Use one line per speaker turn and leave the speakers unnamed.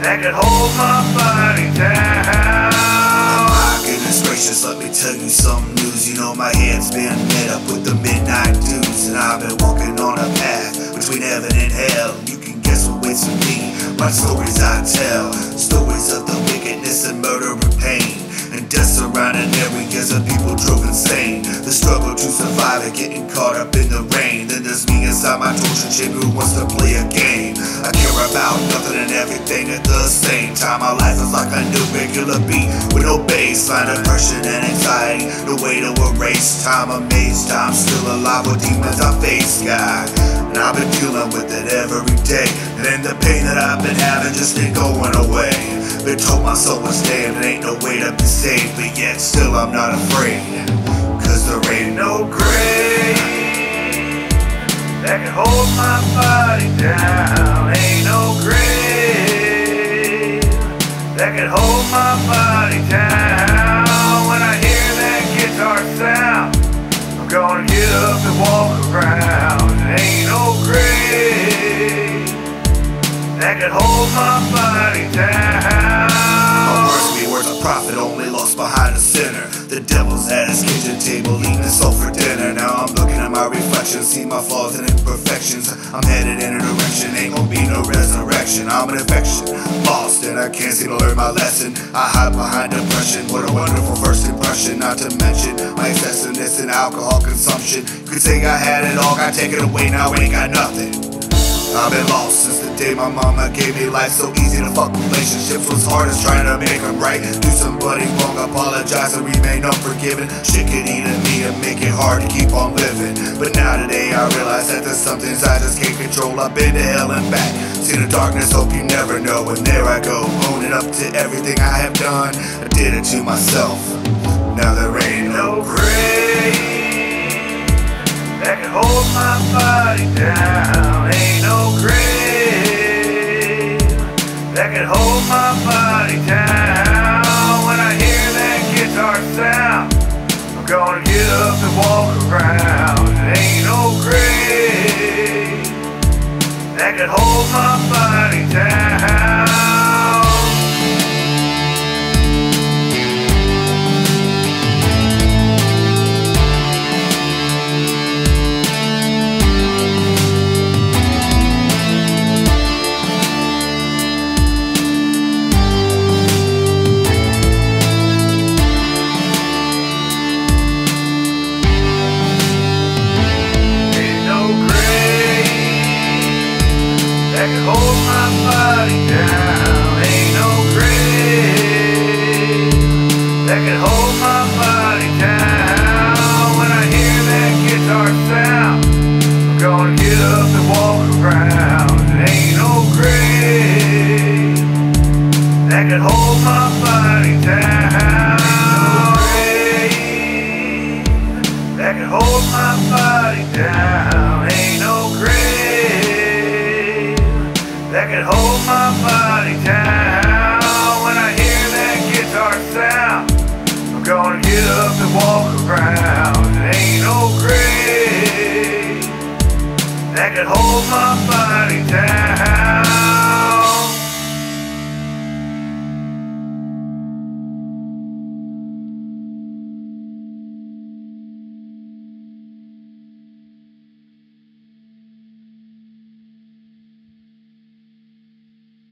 that could hold my body down.
My goodness gracious, let me tell you some news. You know my head's been lit up with the midnight dews, and I've been walking on a path between heaven and hell. You can guess what waits for me. My stories I tell, stories of the wickedness and murder and pain, and death surrounding areas of people drove insane. The struggle to survive and getting caught up in the rain. Then there's me inside my torture chamber who wants to play a game. I care about nothing and everything at the same time. My life is like a new regular beat with no baseline, depression and anxiety, no way to erase time. Amazed I'm still alive with demons I face, God, and I've been dealing with it every day. And then the pain that I've been having just ain't going away. Been told my soul was dead, it ain't no way to be saved, but yet still I'm not afraid, cause there ain't no grave that can hold my body down. Ain't no grave that can hold my body down. When I hear that guitar sound, I'm gonna get up and walk around. Ain't no grave that can hold my body down. My words be worth a prophet, only lost behind a sinner. The devil's at his kitchen table, eating his soul for dinner. Now I'm looking at my reflection, see my flaws and imperfections. I'm headed in a direction, ain't gon' be no resurrection. I'm an infection, lost and I can't seem to learn my lesson. I hide behind depression, what a wonderful first impression. Not to mention my excessiveness in alcohol consumption. You could say I had it all, got taken away, now I ain't got nothing. I've been lost since the day my mama gave me life. So easy to fuck relationships, was hard as trying to make them right. Do somebody wrong, apologize and remain unforgiven. Shit could eat at me and make it hard to keep on living. But now today I realize that there's some things I just can't control. I've been to hell and back, see the darkness, hope you never know. And there I go, owning up to everything I have done. I did it to myself, now there ain't no grave that can hold my body down. Ain't no grave that can hold my body down. When I hear that guitar sound, I'm gonna get up and walk around. Ain't no grave that can hold my body down. That can hold my body down. Ain't no grave that can hold my body down. When I hear that guitar sound, I'm gonna get up and walk around. Ain't no grave that can hold my body down. Ain't no grave that can hold my body down. Ain't no grave that can hold my body down.